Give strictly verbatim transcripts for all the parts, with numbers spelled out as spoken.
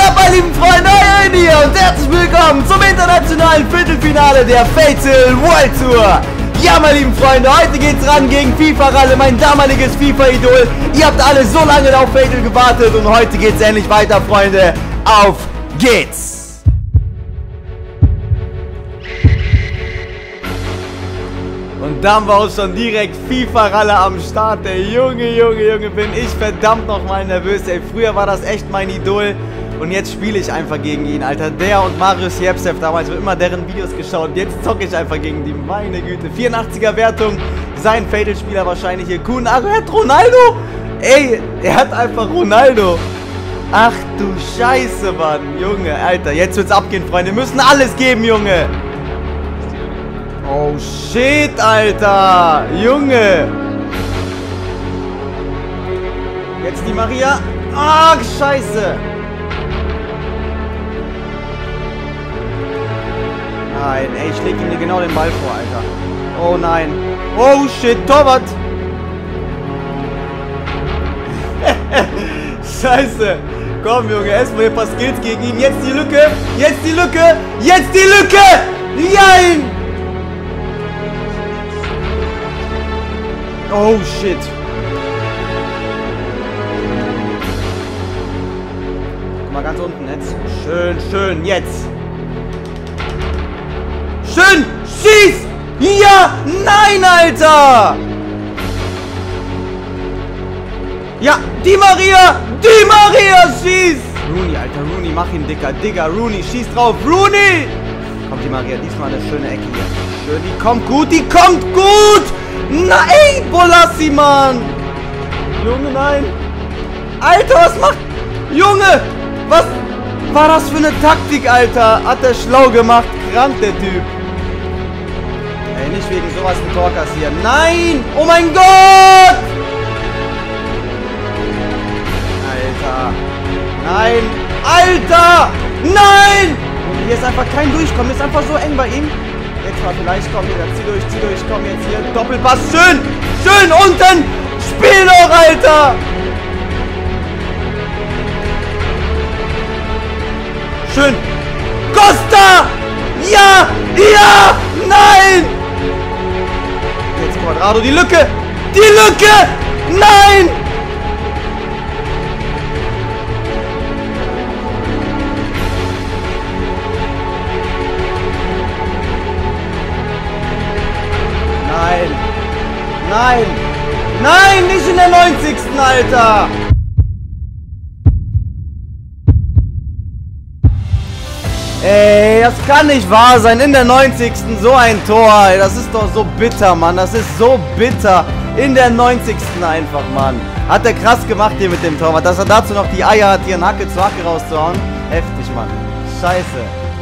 Ja, meine lieben Freunde, euer hier und herzlich willkommen zum internationalen Viertelfinale der Fatal World Tour. Ja, meine lieben Freunde, heute geht's ran gegen FIFA-Ralle, mein damaliges FIFA-Idol. Ihr habt alle so lange auf Fatal gewartet und heute geht's endlich weiter, Freunde. Auf geht's! Und dann war auch schon direkt FIFA-Ralle am Start, ey. Junge, Junge, Junge, bin ich verdammt nochmal nervös, ey. Früher war das echt mein Idol und jetzt spiele ich einfach gegen ihn, Alter. Der und Marius Jepsev, damals habe immer deren Videos geschaut. Jetzt zocke ich einfach gegen die, meine Güte. vierundachtziger Wertung, sein Fatal-Spieler wahrscheinlich hier. Kuhn, ach, er hat Ronaldo? Ey, er hat einfach Ronaldo. Ach du Scheiße, Mann. Junge, Alter, jetzt wird's abgehen, Freunde. Wir müssen alles geben, Junge. Oh shit, Alter! Junge! Jetzt die Maria. Ah, scheiße! Nein, ey, ich leg ihm hier genau den Ball vor, Alter. Oh nein. Oh shit, Torwart! Scheiße! Komm, Junge, erstmal hier ein paar Skills gegen ihn. Jetzt die Lücke! Jetzt die Lücke! Jetzt die Lücke! Nein! Oh shit. Guck mal ganz unten jetzt. Schön, schön, jetzt. Schön, schieß! Ja! Nein, Alter! Ja, die Maria! Die Maria schießt! Rooney, Alter, Rooney, mach ihn, Dicker. Digga, Rooney, schieß drauf. Rooney! Kommt die Maria, diesmal eine schöne Ecke hier. Schön, die kommt gut, die kommt gut! Nein, Bolassi, Mann! Junge, nein! Alter, was macht... Junge! Was war das für eine Taktik, Alter? Hat er schlau gemacht. Krank, der Typ. Ey, nicht wegen sowas ein Tor kassieren. Nein! Oh mein Gott! Alter. Nein! Alter! Nein! Hier ist einfach kein Durchkommen. Ist einfach so eng bei ihm. Jetzt mal vielleicht, komm hier, zieh durch, zieh durch, komm jetzt hier, Doppelpass, schön, schön, unten, spiel doch, Alter! Schön, Costa, ja, ja, nein! Jetzt Quadrado, die Lücke, die Lücke, nein! Nein! Nein! Nein! Nicht in der neunzigsten Alter! Ey, das kann nicht wahr sein. In der neunzigsten so ein Tor. Ey, das ist doch so bitter, Mann. Das ist so bitter. In der neunzigsten einfach, Mann. Hat er krass gemacht hier mit dem Tor. Dass er dazu noch die Eier hat, hier einen Hacke zu Hacke rauszuhauen. Heftig, Mann. Scheiße.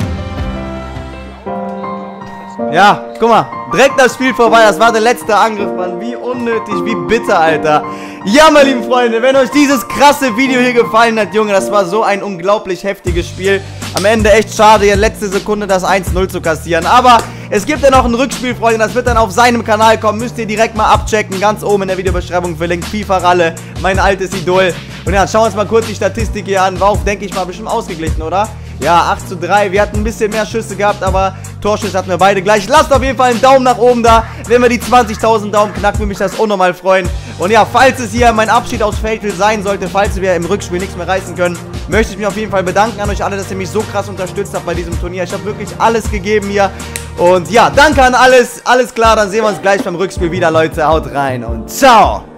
Ja, guck mal, direkt das Spiel vorbei, das war der letzte Angriff, Mann, wie unnötig, wie bitter, Alter. Ja, meine lieben Freunde, wenn euch dieses krasse Video hier gefallen hat, Junge, das war so ein unglaublich heftiges Spiel. Am Ende echt schade, hier letzte Sekunde das eins null zu kassieren, aber es gibt ja noch ein Rückspiel, Freunde, das wird dann auf seinem Kanal kommen, müsst ihr direkt mal abchecken, ganz oben in der Videobeschreibung verlinkt, FIFA-Ralle, mein altes Idol. Und ja, schauen wir uns mal kurz die Statistik hier an, war auch, denke ich mal, bestimmt ausgeglichen, oder? Ja, acht zu drei. Wir hatten ein bisschen mehr Schüsse gehabt, aber Torschüsse hatten wir beide gleich. Lasst auf jeden Fall einen Daumen nach oben da. Wenn wir die zwanzigtausend Daumen knacken, würde mich das unnormal freuen. Und ja, falls es hier mein Abschied aus Fatal sein sollte, falls wir im Rückspiel nichts mehr reißen können, möchte ich mich auf jeden Fall bedanken an euch alle, dass ihr mich so krass unterstützt habt bei diesem Turnier. Ich habe wirklich alles gegeben hier. Und ja, danke an alles. Alles klar, dann sehen wir uns gleich beim Rückspiel wieder, Leute. Haut rein und ciao.